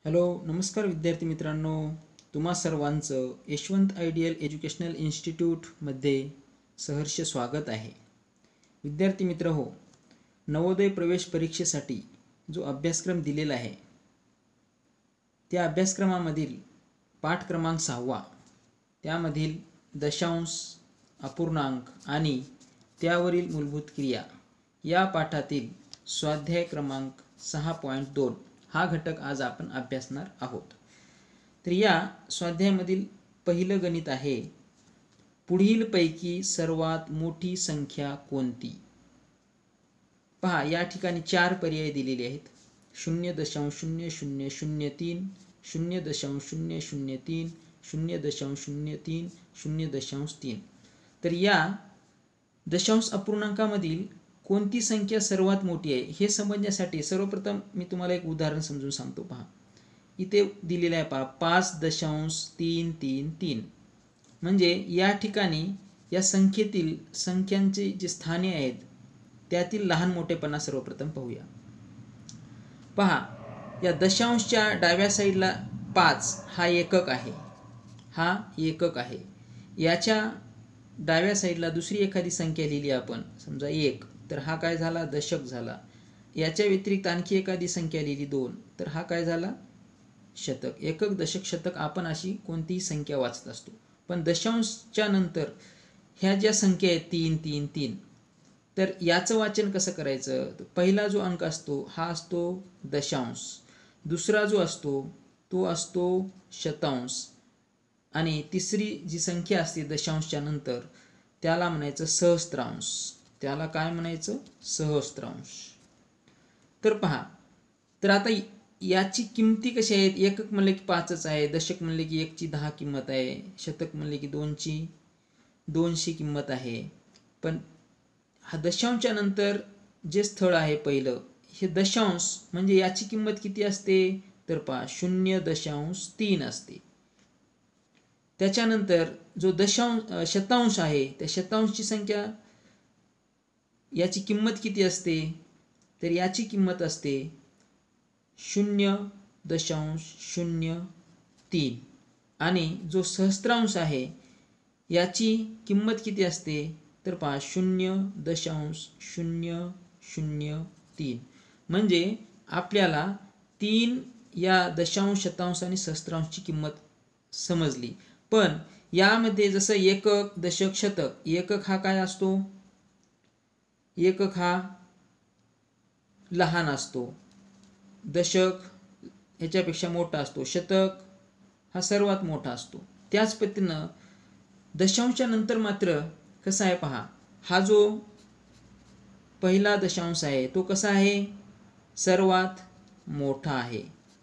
Hello नमस्कार विद्यार्थी मित्रांनो, तुम्हा सर्वांचं यशवंत आयडियल एज्युकेशनल इन्स्टिट्यूटमध्ये सहर्ष स्वागत आहे. विद्यार्थी मित्र हो, नवोदय प्रवेश परीक्षेसाठी जो अभ्यासक्रम दिलेला आहे त्या अभ्यासक्रमामधील पाठ क्रमांक 6 त्यामधील दशांश, अपूर्णांक आणि त्यावरील मूलभूत क्रिया या पाठातील स्वाध्याय क्रमांक 6.2 हा घटक आज आपण अभ्यासणार आहोत. तर या स्वाध्यायामधील पहिलं गणित आहे, पुढीलपैकी सर्वात मोठी संख्या कोणती? पहा, या ठिकाणी 4 पर्याय दिलेले आहेत. 0.0003, 0.003, 0.03, 0.3. तर या दशांश अपूर्णांकामधील कोणती संख्या सर्वात मोठी आहे हे समजण्यासाठी सर्वप्रथम मी तुम्हाला एक उदाहरण समजून सांगतो. पहा, इथे दिलेलं आहे, पहा 5.333. म्हणजे या ठिकाणी या संख्येतील संख्यांचे जे स्थाने आहेत त्यातील लहान मोठेपणा सर्वप्रथम पाहूया. पहा, या दशांशच्या डाव्या साईडला 5 हा एकक आहे, हा एकक आहे. याच्या डाव्या साईडला दुसरी एखादी संख्या लिहिली आपण, समजा 1, तर हा काय झाला? दशक झाला. याच्या व्यतिरिक्त आणखी एखादी संख्या लिहिली 2, तर हा काय झाला? शतक. एकक, दशक, शतक आपण अशी कोणतीही संख्या वाचत असतो. पण दशांशच्या नंतर ह्या ज्या संख्या आहेत 3 3 3, तर याचं वाचन कसं करायचं? पहिला जो अंक असतो हा असतो दशांश, दुसरा जो असतो तो असतो शतांश, आणि तिसरी जी संख्या असते दशांशच्या नंतर त्याला म्हणायचं सहस्त्रांश. त्याला काय म्हणायचं? सहस्त्रांश. तर पहा, तर आता याची किमती कशी आहेत? एकक म्हणले की 5च आहे, दशक म्हणले की 1ची 10 किंमत आहे, शतक म्हणले की 2ची 200 किंमत आहे. पण हा दशांशच्या नंतर जे स्थळ आहे पहिलं, हे दशांश म्हणजे याची किंमत किती असते? तर पहा 0.3 असते. त्याच्यानंतर जो शतांश आहे त्या शतांशची संख्या याची किंमत किती असते? तर याची किंमत असते 0.03. आणि जो सहस्त्रांश आहे याची किंमत किती असते? तर पहा 0.003. म्हणजे आपल्याला 3 या दशांश, शतांश आणि सहस्त्रांशची किंमत समजली. पण यामध्ये जसं एकक, दशक, शतक, एकक हा काय असतो? एकक हा लहान असतो, दशक ह्याच्यापेक्षा मोठा असतो, शतक हा सर्वात मोठा असतो. त्याच पद्धतीनं दशांशच्या नंतर मात्र कसं आहे पहा, हा जो पहिला दशांश आहे तो कसा आहे? सर्वात मोठा आहे.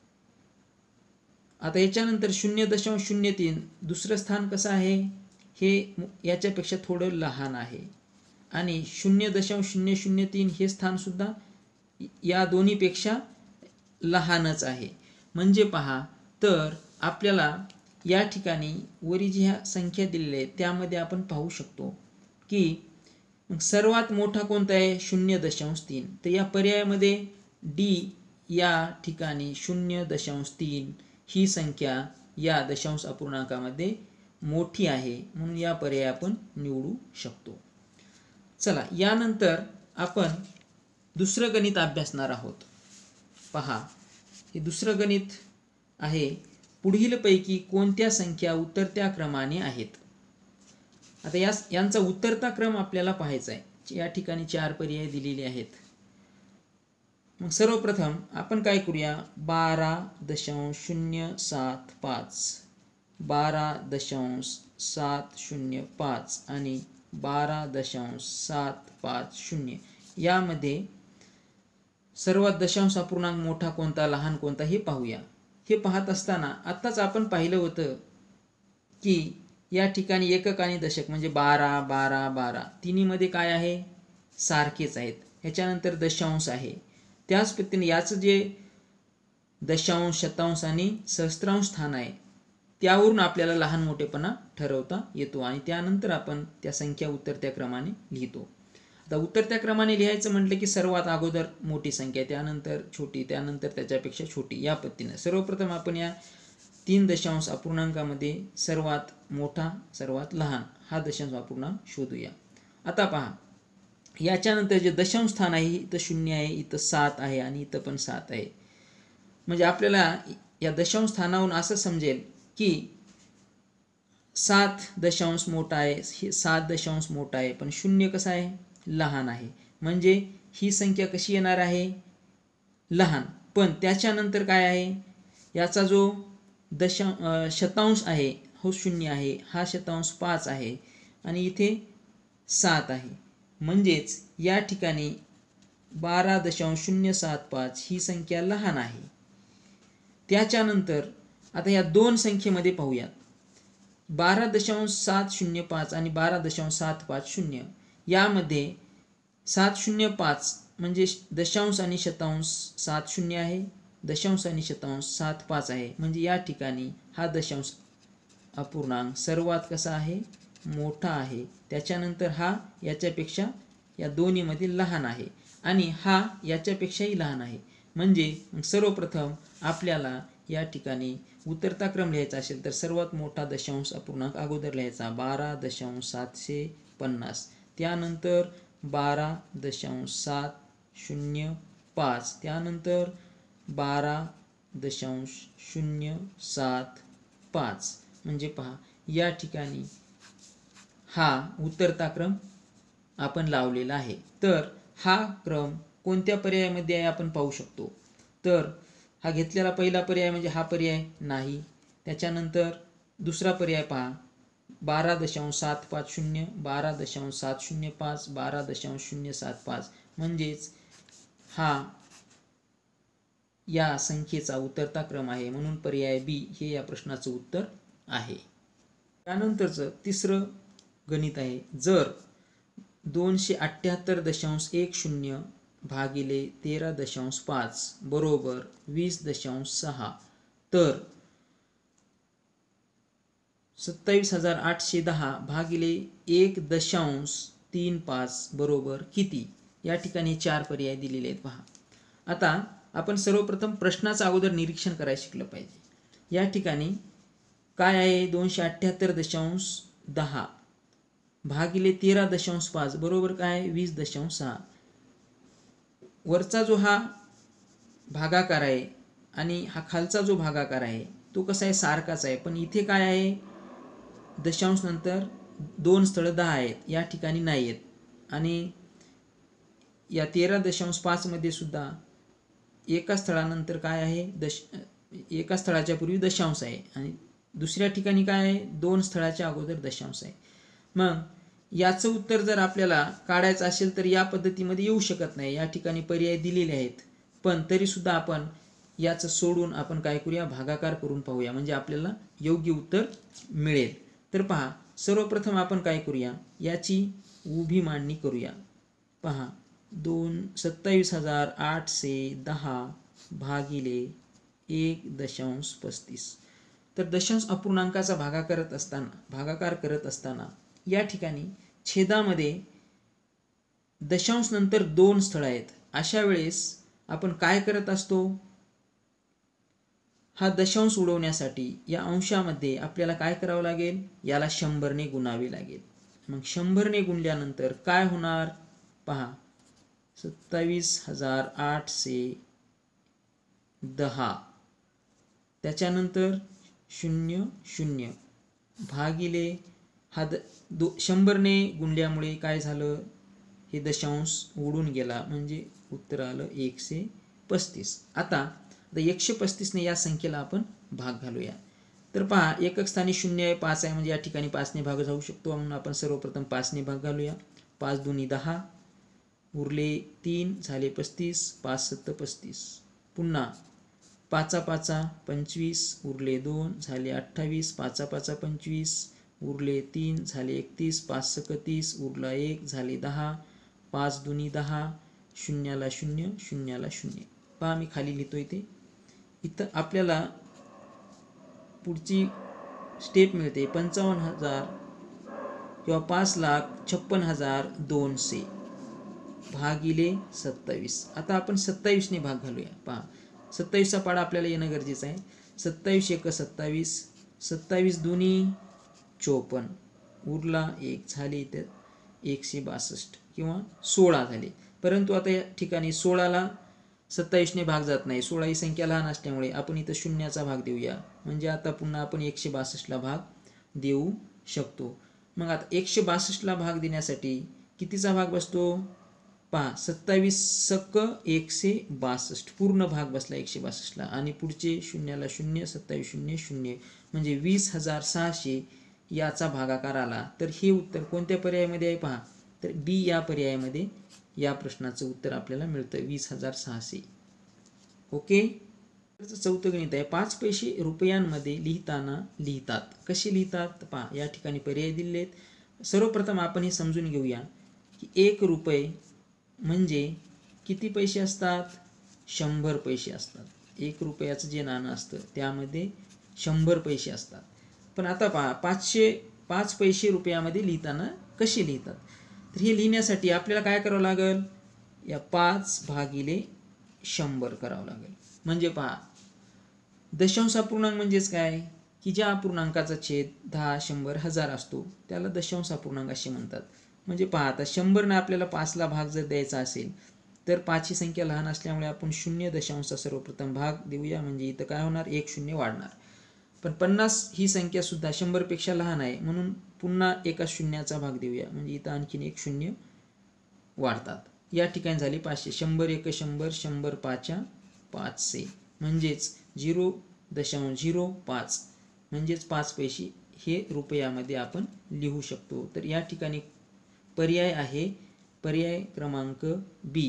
आता याच्यानंतर 0.03 दुसरं स्थान कसं आहे? हे याच्यापेक्षा थोडं लहान आहे. आणि 0.003 हे स्थान सुद्धा या दोन्हीपेक्षा लहानच आहे. म्हणजे पहा, तर आपल्याला या ठिकाणी वरी ज्या संख्या दिलेल्या आहेत त्यामध्ये आपण पाहू शकतो की सर्वात मोठा कोणता आहे? 0.3. तर या पर्यायामध्ये डी या ठिकाणी 0.3 ही संख्या या दशांश अपूर्णांकामध्ये मोठी आहे, म्हणून या पर्याय आपण निवडू शकतो. चला, यानंतर आपण दुसरं गणित अभ्यासणार आहोत. पहा, हे दुसरं गणित आहे, पुढीलपैकी कोणत्या संख्या उतरत्या क्रमाने आहेत? आता यांचा उतरता क्रम आपल्याला पाहायचा आहे. या ठिकाणी 4 पर्याय दिलेले आहेत. मग सर्वप्रथम आपण काय करूया? 12.075, 12.705 आणि 12.750 यामध्ये सर्वात दशांश अपूर्णांक मोठा कोणता, लहान कोणता हे पाहूया. हे पाहत असताना आत्ताच आपण पाहिलं होतं की या ठिकाणी एकक आणि दशक म्हणजे 12 12 12 तिन्हीमध्ये काय आहे? सारखेच आहेत. ह्याच्यानंतर दशांश आहे. त्याच पद्धतीने याचं जे दशांश, शतांश आणि सहस्त्रांश स्थान आहे त्यावरून आपल्याला लहान मोठेपणा ठरवता येतो आणि त्यानंतर आपण त्या संख्या उतरत्या क्रमाने लिहितो. आता उतरत्या क्रमाने लिहायचं म्हटलं की सर्वात अगोदर मोठी संख्या, त्यानंतर छोटी, त्यानंतर त्याच्यापेक्षा छोटी, या पद्धतीने सर्वप्रथम आपण या 3 दशांश अपूर्णांकामध्ये सर्वात मोठा सर्वात लहान हा दशांश अपूर्णांक शोधूया. आता पहा, याच्यानंतर जे दशांश स्थान आहे इथं 0 आहे, इथं 7 आहे आणि इथं पण 7 आहे. म्हणजे आपल्याला या दशांश स्थानावरून असं समजेल की 7 दशांश मोठा आहे, 7 दशांश मोठा आहे, पण 0 कसा आहे, लहान आहे. म्हणजे ही संख्या कशी येणार आहे, लहान. पण त्याच्यानंतर काय आहे, याचा जो शतांश आहे हो 0 आहे, हा शतांश 5 आहे आणि इथे 7 आहे. म्हणजेच या ठिकाणी 12.075 ही संख्या लहान आहे. त्याच्यानंतर आता या दोन संख्येमध्ये पाहूयात, 12.705 आणि 12.750 यामध्ये 705 म्हणजे दशांश आणि शतांश 70 आहे, दशांश आणि शतांश 75 आहे. म्हणजे या ठिकाणी हा दशांश अपूर्णांक सर्वात कसा आहे, मोठा आहे. त्याच्यानंतर हा याच्यापेक्षा या दोन्हीमधील लहान आहे आणि हा याच्यापेक्षाही लहान आहे. म्हणजे सर्वप्रथम आपल्याला या ठिकाणी उतरता क्रम लिहायचा असेल तर सर्वात मोठा दशांश अपूर्णांक अगोदर लिहायचा 12.750, त्यानंतर 12.705, त्यानंतर 12.075. म्हणजे पहा या ठिकाणी हा उतरता क्रम आपण लावलेला आहे. तर हा क्रम कोणत्या पर्यायामध्ये आहे आपण पाहू शकतो. तर हा घेतलेला पहिला पर्याय म्हणजे हा पर्याय नाही. त्याच्यानंतर दुसरा पर्याय पहा 12.750, 12.705, 12.075. म्हणजेच हा या संख्येचा उतरता क्रम आहे, म्हणून पर्याय बी हे या प्रश्नाचं उत्तर आहे. त्यानंतरचं तिसरं गणित आहे, जर 278.10 भागिले 13.5 बरोबर 20.6 तर 27,810 भागिले 1.35 बरोबर किती. या ठिकाणी 4 पर्याय दिलेले आहेत. पहा, आता आपण सर्वप्रथम प्रश्नाचं अगोदर निरीक्षण करायला शिकलं पाहिजे. या ठिकाणी काय आहे, 278.10 भागिले 13.5 बरोबर काय 20.6. वरचा जो हा भागाकार आहे आणि हा खालचा जो भागाकार आहे तो कसा आहे, सारखाच आहे. पण इथे काय आहे, दशांश नंतर 2 स्थळं 10 आहेत, या ठिकाणी नाही आहेत. आणि या 13.5 मध्ये सुद्धा एका स्थळानंतर काय आहे, एका स्थळाच्या पूर्वी दशांश आहे आणि दुसऱ्या ठिकाणी काय आहे, 2 स्थळाच्या अगोदर दशांश आहे. मग याचं उत्तर जर आपल्याला काढायचं असेल तर या पद्धतीमध्ये येऊ शकत नाही. या ठिकाणी पर्याय दिलेले आहेत, पण तरी सुद्धा आपण याचं सोडून आपण काय करूया, भागाकार करून पाहूया, म्हणजे आपल्याला योग्य उत्तर मिळेल. तर पहा, सर्वप्रथम आपण काय करूया, याची उभी मांडणी करूया. पहा, 27,810 भागिले 1.35. तर दशांश अपूर्णांकाचा भागाकार करत असताना या ठिकाणी छेदामध्ये दशांश नंतर 2 स्थळ आहेत. अशा वेळेस आपण काय करत असतो, हा दशांश उडवण्यासाठी या अंशामध्ये आपल्याला काय करावं लागेल, याला 100ने गुणावे लागेल. मग 100ने गुणल्यानंतर काय होणार, पहा 27,810 त्याच्यानंतर 00 भागिले हा 100ने गुणल्यामुळे काय झालं, हे दशांश उडून गेला, म्हणजे उत्तर आलं 135. आता 135ने या संख्येला आपण भाग घालूया. तर पहा, एकक स्थानी 0 आहे, 5 आहे, म्हणजे या ठिकाणी 5ने भाग जाऊ शकतो. म्हणून आपण सर्वप्रथम 5ने भाग घालूया. 5 दुनी 10 उरले 3 झाले 35, 5 7 35. पुन्हा 5 5 25 उरले 2 झाले 28, 5 5 25 उरले 3 झाले 31, 5 30 उरला 1 झाले 10, 5 दुनी 10, 0ला 0 0ला 0. पहा, मी खाली लिहितोय ते. इथं आपल्याला पुढची स्टेप मिळते 55,000 किंवा 5,56,200. भागिले 27. आता आपण 27ने भाग घालूया. पहा 27चा पाडा आपल्याला येणं गरजेचं आहे. 27 एक 27, 27 दुनी 54, उरला 1, झाले इथे 162 किंवा 16 झाले. परंतु आता या ठिकाणी 16ला 27ने भाग जात नाही. 16 ही संख्या लहान असल्यामुळे आपण इथं शून्याचा भाग देऊया. म्हणजे आता पुन्हा आपण 162ला भाग देऊ शकतो. मग आता 162ला भाग देण्यासाठी कितीचा भाग बसतो? पहा 27 सक्क 162 पूर्ण भाग बसला 162ला आणि पुढचे शून्याला शून्य, 27 शून्य शून्य म्हणजे 20,600 याचा भागाकार आला. तर हे उत्तर कोणत्या पर्यायामध्ये आहे? पहा तर बी या पर्यायामध्ये या प्रश्नाचं उत्तर आपल्याला मिळतं 20,600. ओके. चौथं गणित आहे. 5 पैसे रुपयांमध्ये लिहिताना लिहितात. कसे लिहितात? पहा या ठिकाणी पर्याय दिलेत. सर्वप्रथम आपण हे समजून घेऊया की 1 रुपये म्हणजे किती पैसे असतात? 100 पैसे असतात. 1 रुपयाचं जे नाणं असतं त्यामध्ये 100 पैसे असतात. पण आता पहा 5 पैसे रुपयामध्ये लिहिताना कसे लिहितात? तर हे लिहिण्यासाठी आपल्याला काय करावं लागेल? या 5 भागिले 100 करावं लागेल. म्हणजे पहा दशांश अपूर्णांक म्हणजेच काय की ज्या अपूर्णांकाचा छेद 10, 100, 1000 असतो त्याला दशांश अपूर्णांक असे म्हणतात. म्हणजे पहा आता 100ने आपल्याला 5ला भाग जर द्यायचा असेल तर 5 ही संख्या लहान असल्यामुळे आपण 0 सर्वप्रथम भाग देऊया. म्हणजे इथं काय होणार? 1 शून्य वाढणार. पण 50 ही संख्या सुद्धा 100 पेक्षा लहान आहे म्हणून पुन्हा एका शून्याचा भाग देऊया. म्हणजे इथं आणखीन 1 शून्य वाढतात. या ठिकाणी झाले 500. 100 एक 100, 100 पाचा 500 म्हणजेच 0.05 म्हणजेच 5 पैसे हे रुपयामध्ये आपण लिहू शकतो. तर या ठिकाणी पर्याय आहे पर्याय क्रमांक बी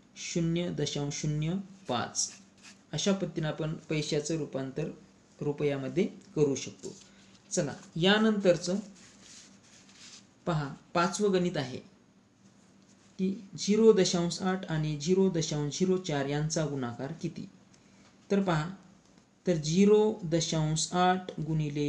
0.05. अशा पद्धतीने आपण पैशाचं रूपांतर रुपयामध्ये करू शकतो. चला यानंतरचं पहा 5वं गणित आहे की 0.8 आणि 0.04 यांचा गुणाकार किती? तर पहा तर 0.8 गुणिले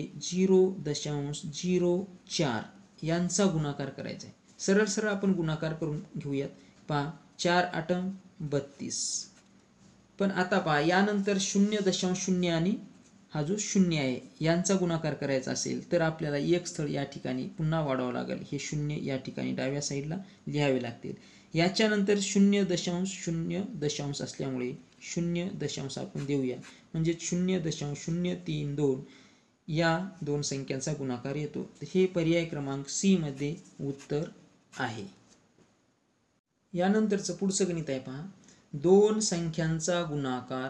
0.04 यांचा गुणाकार करायचा आहे. सरळ सरळ आपण गुणाकार करून घेऊयात. पहा 4 8 32. पण आता पहा यानंतर 0.0 आणि हा जो 0 आहे यांचा गुणाकार करायचा असेल तर आपल्याला एक स्थळ या ठिकाणी पुन्हा वाढवावं लागेल. हे 0 या ठिकाणी डाव्या साईडला लिहावे लागतील. याच्यानंतर 0.0 असल्यामुळे 0 आपण देऊया. म्हणजे 0.032 या दोन संख्यांचा गुणाकार येतो. हे पर्याय क्रमांक सी मध्ये उत्तर आहे. यानंतरचं पुढचं गणित आहे पहा 2 संख्यांचा गुणाकार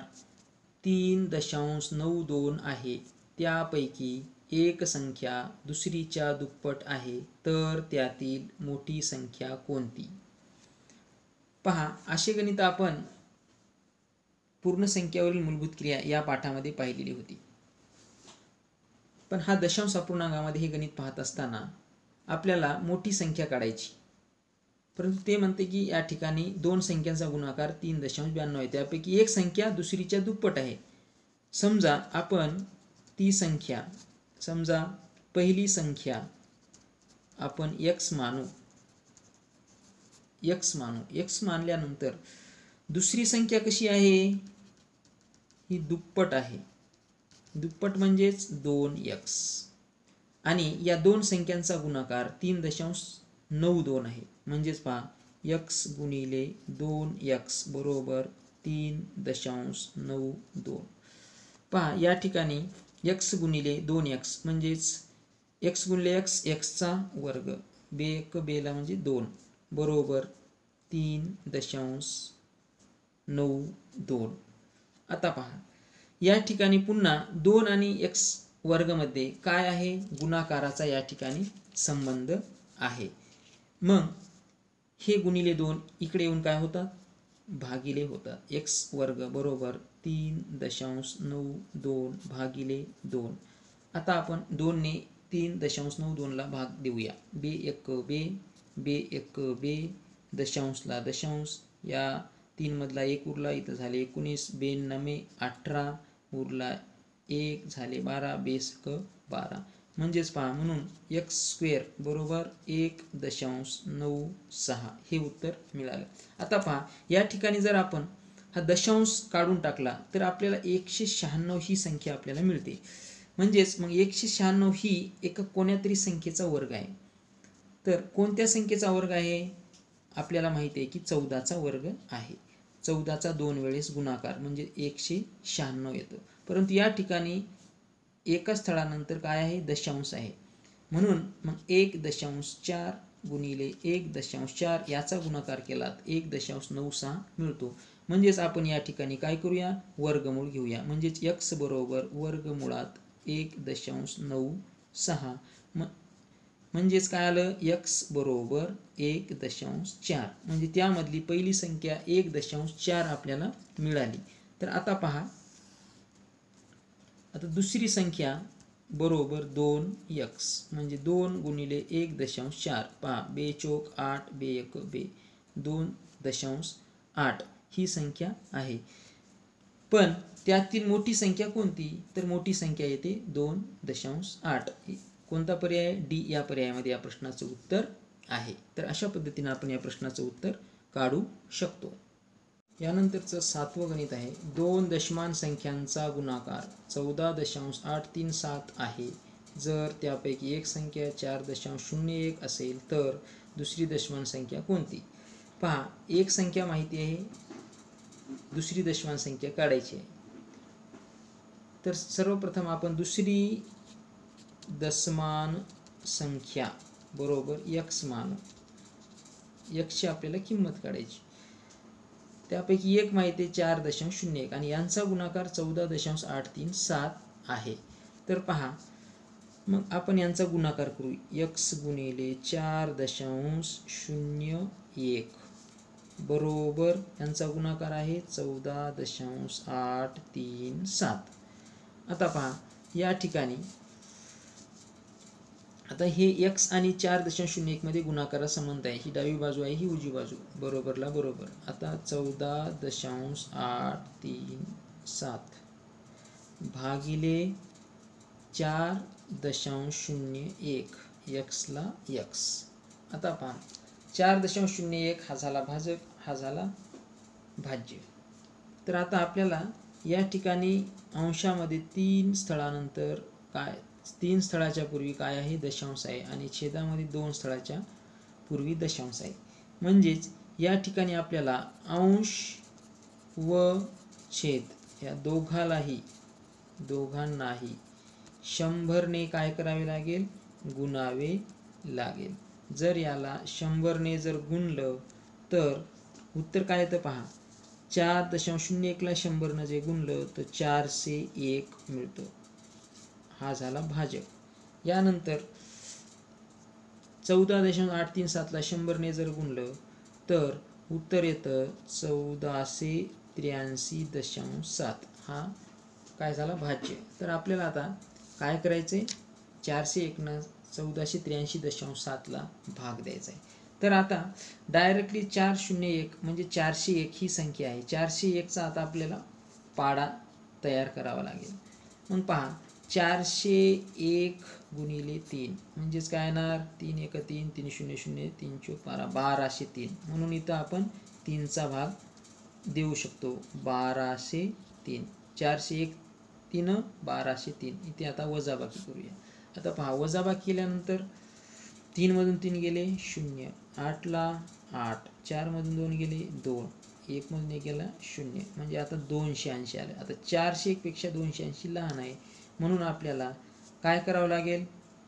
3.92 आहे. त्यापैकी एक संख्या दुसरीच्या दुप्पट आहे तर त्यातील मोठी संख्या कोणती? पहा असे गणित आपण पूर्ण संख्यावरील मूलभूत क्रिया या पाठामध्ये पाहिलेली होती. पण हा दशांश अपूर्णांकामध्ये हे गणित पाहत असताना आपल्याला मोठी संख्या काढायची. परंतु ते म्हणते की या ठिकाणी 2 संख्यांचा गुणाकार 3.92 आहे. त्यापैकी एक संख्या दुसरीच्या दुप्पट आहे. समजा आपण ती संख्या समजा पहिली संख्या आपण x मानू. x मानल्यानंतर दुसरी संख्या कशी आहे? ही दुप्पट आहे. दुप्पट म्हणजेच 2x आणि या दोन संख्यांचा गुणाकार 3.92 आहे. म्हणजेच पहा x गुणिले 2x बरोबर 3.92. पहा या ठिकाणी x गुणिले 2x म्हणजेच x गुणिले x चा वर्ग बे बेला म्हणजे 2 बरोबर 3.92. आता पहा या ठिकाणी पुन्हा 2 आणि x वर्ग मध्ये काय आहे? गुणाकाराचा या ठिकाणी संबंध आहे. मग हे गुणिले 2 इकडे येऊन काय होतात? भागिले होतात. x वर्ग बरोबर 3.92 भागिले 2. आता आपण 2 ने 3.92 ला भाग देऊया. बे एक बे दशांशला दशांश या 3 मधला 1 उरला इथं झाले 19 बेन नमे 18 उरला 1 झाले 12 बेसक 12. म्हणजेच पहा, म्हणून x² बरोबर 1.96 हे उत्तर मिळालं. आता पहा, या ठिकाणी जर आपण हा दशांश काढून टाकला तर आपल्याला 196 ही संख्या आपल्याला मिळते. म्हणजेच मग 196 ही एका कोणत्यातरी संख्येचा वर्ग आहे. तर कोणत्या संख्येचा वर्ग आहे? आपल्याला माहिती आहे की 14चा वर्ग आहे. 14चा 2 वेळेस गुणाकार म्हणजे 196 येतो. परंतु या ठिकाणी एका स्थळानंतर काय आहे? दशांश आहे. म्हणून मग 1.4 गुणिले 1.4 याचा गुणाकार केला 1.96 मिळतो. म्हणजेच आपण या ठिकाणी काय करूया? वर्गमूळ घेऊया. म्हणजेच x बरोबर वर्गमुळात 1.96 म्हणजेच काय आलं? x बरोबर 1.4 म्हणजे त्यामधली पहिली संख्या 1.4 आपल्याला मिळाली. तर आता पहा, आता दुसरी संख्या बरोबर 2x म्हणजे 2 गुणिले 1.4 पहा, 2 चोक 8 2 एक 2.8 ही संख्या आहे. पण त्यातील मोठी संख्या कोणती? तर मोठी संख्या येते 2.8. कोणता पर्याय? डी या पर्यायामध्ये या प्रश्नाचं उत्तर आहे. तर अशा पद्धतीने आपण या प्रश्नाचं उत्तर काढू शकतो. यानंतरचं 7वं गणित आहे. 2 दशमान संख्यांचा गुणाकार 14.837 आहे. जर त्यापैकी एक संख्या 4.01 असेल तर दुसरी दशमान संख्या कोणती? पहा, एक संख्या माहिती आहे, दुसरी दशमान संख्या काढायची आहे. तर सर्वप्रथम आपण दुसरी दशमान संख्या बरोबर x मानू. x ची आपल्याला किंमत काढायची. त्यापैकी एक माहिती आहे 4.01 आणि यांचा गुणाकार 14.837 आहे. तर पहा, मग आपण यांचा गुणाकार करू. x गुणिले 4.01 बरोबर यांचा गुणाकार आहे 14.837. आता पहा, या ठिकाणी आता हे x आणि 4.01 मध्ये गुणाकारा संबंध आहे. ही डावी बाजू आहे, ही उजवी बाजू, बरोबरला बरोबर. आता 14.837 भागिले 4.01 x ला x. आता पहा, 4.01 हा झाला भाजक, हा झाला भाज्य. तर आता आपल्याला या ठिकाणी अंशामध्ये 3 स्थळानंतर काय, 3 स्थळाच्या पूर्वी काय आहे? दशांश आहे आणि छेदामध्ये 2 स्थळाच्या पूर्वी दशांश आहे. म्हणजेच या ठिकाणी आपल्याला अंश व छेद या दोघांनाही 100 ने काय करावे लागेल? गुणावे लागेल. जर याला 100 ने जर गुणलं तर उत्तर काय येतं पहा. 4.01 ला 100 ने जे गुणलं तर 401 मिळतं. हा झाला भाजक. यानंतर 14.837 ला 100 ने जर गुणलं तर उत्तर येतं 1483.7. हा काय झाला? भाज्य. तर आपल्याला आता काय करायचंय? 401 न 1483.7 ला भाग द्यायचा आहे. तर आता डायरेक्टली 401 म्हणजे 401 ही संख्या आहे. 401 चा आता आपल्याला पाडा तयार करावा लागेल. मग पहा, 401 गुणिले 3 म्हणजेच काय येणार? 3 1 3 3 0 0 3 4 12 1203. म्हणून इथं आपण 3 चा भाग देऊ शकतो. 1203. 401 3 1203. इथे आता वजाबाकी करूया. आता पहा, वजाबाकी केल्यानंतर 3 मधून 3 गेले 0, 8 ला 8, 4 मधून 2 गेले 2, 1 मधून 1 गेला 0, म्हणजे आता 280 आले. आता 401 पेक्षा 280 लहान आहे, म्हणून आपल्याला काय करावं लागेल?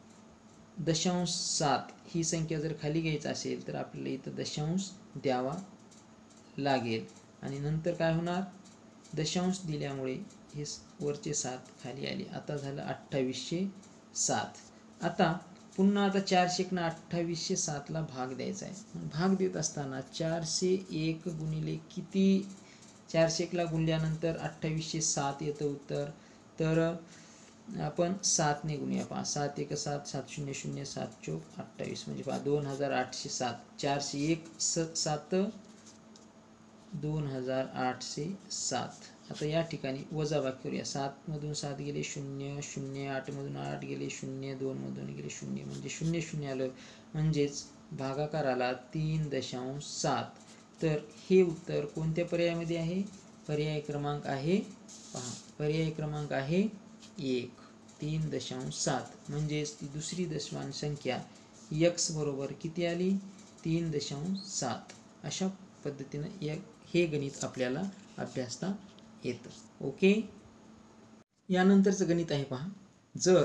0.7 ही संख्या जर खाली घ्यायची असेल तर आपल्याला इथं दशांश द्यावा लागेल आणि नंतर काय होणार? दशांश दिल्यामुळे हे वरचे 7 खाली आले. आता झालं 2807. आता पुन्हा आता 401 ना 2807 ला भाग द्यायचा आहे. भाग देत असताना 401 गुणिले किती? 401 ला गुणल्यानंतर 2807 येतं उत्तर. तर आपण 7 ने गुणूया. पहा, 7 1 7 7 0 0 7 चोक 28 म्हणजे पहा 2807. 401 7 2807 आता या ठिकाणी वजाबाकी करूया. 7 मधून 7 गेले 0 0, 8 मधून 8 गेले 0, 2 मधून गेले 0, म्हणजे 0 0 आलं, म्हणजेच भागाकार आला 3.7. तर हे उत्तर कोणत्या पर्यायामध्ये आहे? पर्याय क्रमांक आहे, पहा पर्याय क्रमांक आहे 1, 3.7. म्हणजेच ती दुसरी दशमान संख्या x बरोबर किती आली? 3.7. अशा पद्धतीनं हे गणित आपल्याला अभ्यासता येतं. ओके. यानंतरचं गणित आहे पहा. जर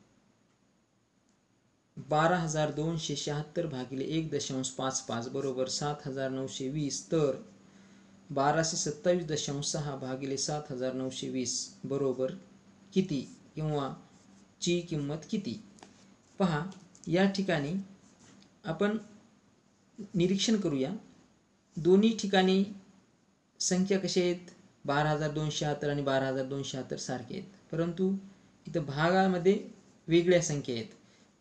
12,276 भागिले 1.55 बरोबर 7,920 तर 1227.6 भागिले 7,920 बरोबर किती किंवा ची किंमत किती? पहा या ठिकाणी आपण निरीक्षण करूया. दोन्ही ठिकाणी संख्या कशा आहेत? 12,276 आणि 12,276 सारखे आहेत, परंतु इथं भागामध्ये वेगळ्या संख्या आहेत.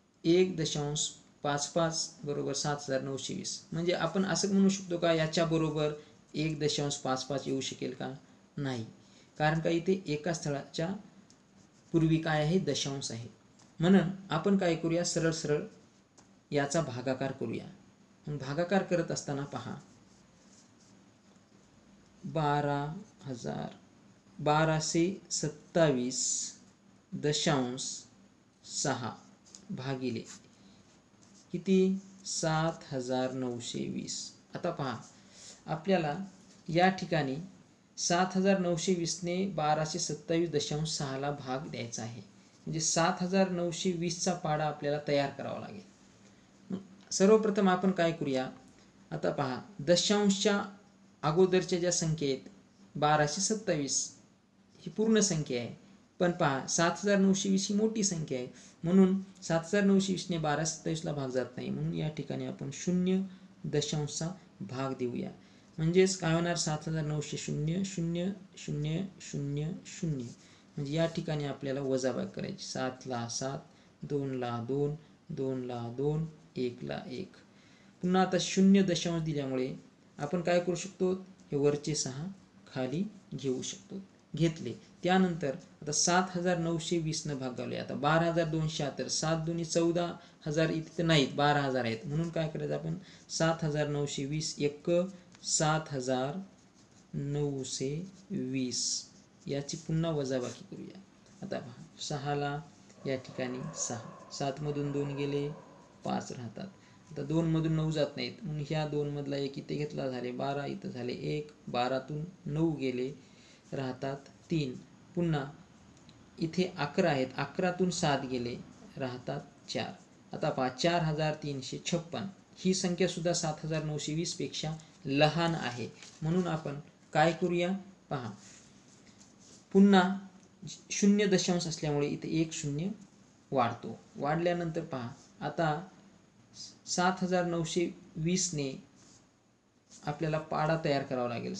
1.55 बरोबर 7,920. म्हणजे आपण असं म्हणू शकतो का याच्या बरोबर 1.55 येऊ शकेल का? नाही, कारण का इथे एका स्थळाच्या पूर्वी काय आहे? दशांश आहे. म्हणून आपण काय करूया? सरळ सरळ याचा भागाकार करूया. भागाकार करत असताना पहा 1227.6 भागिले किती? 7,920. आता पहा आपल्याला या ठिकाणी 7,920 ने 1227.6 ला भाग द्यायचा आहे, म्हणजे 7,920 चा पाडा आपल्याला तयार करावा लागेल. सर्वप्रथम आपण काय करूया? आता पहा दशांशच्या अगोदरच्या ज्या संख्या आहेत 1227 ही पूर्ण संख्या आहे, पण पहा 7,920 ही मोठी संख्या आहे, म्हणून 7,920 ने 1227 ला भाग जात नाही, म्हणून या ठिकाणी आपण 0.चा भाग देऊया. म्हणजेच काय होणार? 7,900 0 0 0 0. म्हणजे या ठिकाणी आपल्याला वजाबाकी करायची. 7 ला 7, 2 ला 2, 2 ला 2, 1 ला 1. पुन्हा आता 0 दिल्यामुळे आपण काय करू शकतो? हे वरचे 6 खाली घेऊ शकतो. घेतले. त्यानंतर आता 7,920 न भागावले. आता 12,276, 7 दुनी 14,000 इथे नाहीत, 12,000 आहेत, म्हणून काय करायचं आपण? 7,920 1 7,920 याची पुन्हा वजाबाकी करूया. आता पहा 6 ला या ठिकाणी 6, 7 मधून 2 गेले 5 राहतात. आता 2 मधून 9 जात नाहीत, म्हणून ह्या 2 मधला 1 इथे घेतला, झाले 12, इथं झाले 1, 12तून 9 गेले राहतात 3. पुन्हा इथे 11 आहेत, 11तून 7 गेले राहतात 4. आता पहा 4,356 ही संख्या सुद्धा 7,920 पेक्षा लहान आहे, म्हणून आपण काय करूया? पहा पुन्हा 0 असल्यामुळे इथे 1 0 वाढतो. वाढल्यानंतर पहा आता 7,920 ने आपल्याला पाडा तयार करावा लागेल.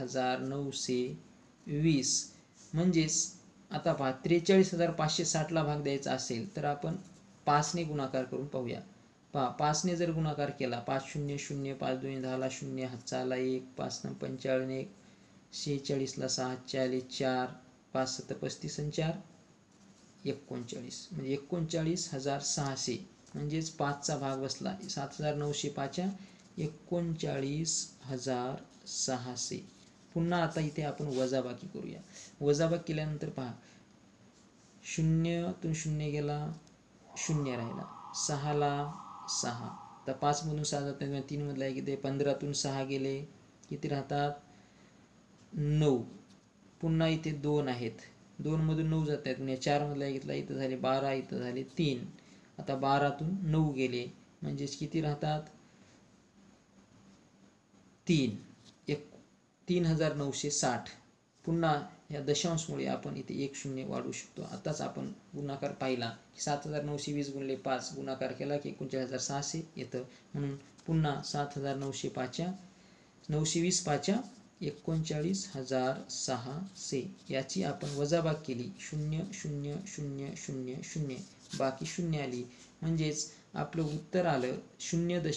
7,920 म्हणजेच आता पहा 43,560 ला भाग द्यायचा असेल तर आपण 5 ने गुणाकार करून पाहूया. पहा 5 ने जर गुणाकार केला, 5 0 0, 5 2 10 ला 0, हातचा आला 1, 5 9 45, 46 ला 6 40 4, 5 7 35 आणि 4 39, म्हणजे 39,600. म्हणजेच 5 चा भाग बसला. 7,905 39,600. पुन्हा आता इथे आपण वजाबाकी करूया. वजाबाकी केल्यानंतर पहा 0 तून 0 गेला 0 राहिला, 6 ला 6, तर 5 मधून 6 जात नाही, 3 मधला 1 इथे, 15तून 6 गेले किती राहतात? 9. पुन्हा इथे 2 आहेत, 2 मधून 9 जात आहेत, म्हणजे 4 मधला 1 घेतला, इथं झाले 12, इथं झाले 3. आता 12तून 9 गेले म्हणजेच किती राहतात? 3. 3,960. पुन्हा या दशांशमुळे आपण इथे 1 0 वाढवू शकतो. आताच आपण गुणाकार पाहिला की 7,920 गुणिले 5 गुणाकार केला की 39,600 येतं, म्हणून पुन्हा 7,905 920 5 39,600 याची आपण वजाबाकी केली. 0 0 0 0 0, बाकी 0 आली, म्हणजेच आपलं उत्तर आलं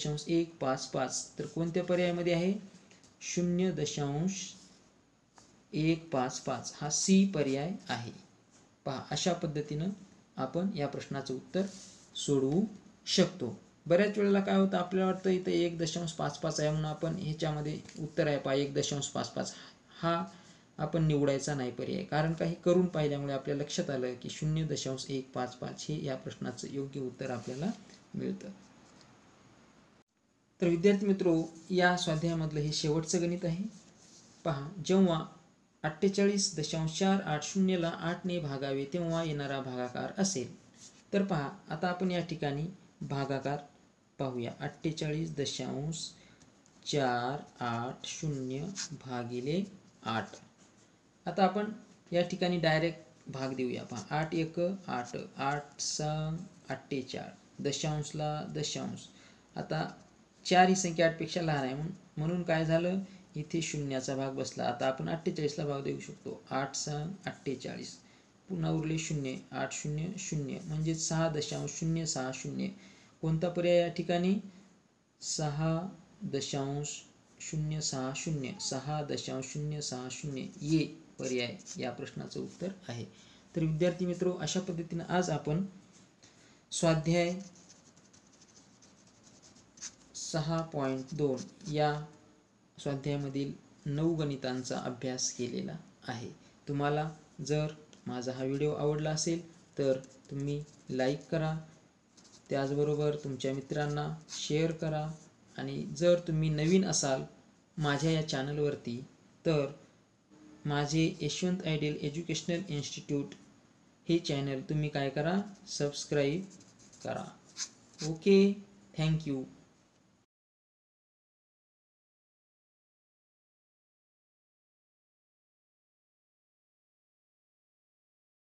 0.155. तर कोणत्या पर्यायामध्ये आहे? 0.155 155 हा सी पर्याय आहे. पहा, अशा पद्धतीनं आपण या प्रश्नाचं उत्तर सोडवू शकतो. बऱ्याच वेळेला काय होतं, आपल्याला वाटतं इथं 1.55 आहे म्हणून आपण ह्याच्यामध्ये उत्तर आहे पहा 1.55 हा आपण निवडायचा नाही पर्याय. कारण काही करून पाहिल्यामुळे आपल्या लक्षात आलं की 0.155 हे या प्रश्नाचं योग्य उत्तर आपल्याला मिळतं. तर विद्यार्थी मित्रो, या स्वाध्यायामधलं हे शेवटचं गणित आहे. पहा, जेव्हा 48.480 ला 8 ने भागावे तेव्हा येणारा भागाकार असेल. तर पहा, आता आपण या ठिकाणी भागाकार पाहूया. 48.480 भागिले 8. आता आपण या ठिकाणी डायरेक्ट भाग देऊया. पहा, 8 1 8, 8 6 48, दशांशला दशांश. आता 4 ही संख्या 8 पेक्षा लहान आहे म्हणून काय झालं, इथे शून्याचा भाग बसला. आता आपण 48ला भाग देऊ शकतो. 8 6 48, पुन्हा उरले शून्य. 8 0 0 म्हणजे 6.060. कोणता पर्याय या ठिकाणी? 6.060. 6.060 ये पर्याय या प्रश्नाचं उत्तर आहे. तर विद्यार्थी मित्रो, अशा पद्धतीने आज आपण स्वाध्याय 6.2 या स्वाध्यायामधील 9 गणितांचा अभ्यास केलेला आहे. तुम्हाला जर माझा हा व्हिडिओ आवडला असेल तर तुम्ही लाईक करा, त्याचबरोबर तुमच्या मित्रांना शेअर करा. आणि जर तुम्ही नवीन असाल माझ्या या चॅनलवरती तर माझे यशवंत आयडियल एज्युकेशनल इन्स्टिट्यूट हे चॅनल तुम्ही काय करा, सबस्क्राईब करा. Okay, thank you.